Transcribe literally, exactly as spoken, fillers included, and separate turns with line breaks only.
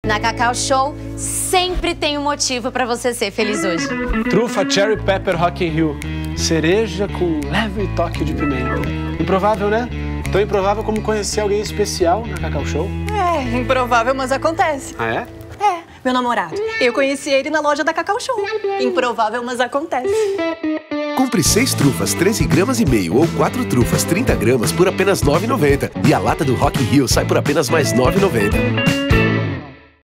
Na Cacau Show, sempre tem um motivo pra você ser feliz hoje.
Trufa Cherry Pepper Rock in Rio. Cereja com leve toque de pimenta. Improvável, né? Tão improvável como conhecer alguém especial na Cacau Show.
É, improvável, mas acontece.
Ah, é?
É, meu namorado. Eu conheci ele na loja da Cacau Show. Improvável, mas acontece.
Compre seis trufas, treze gramas e meio ou quatro trufas, trinta gramas por apenas nove reais e noventa centavos. E a lata do Rock in Rio sai por apenas mais nove reais e noventa centavos.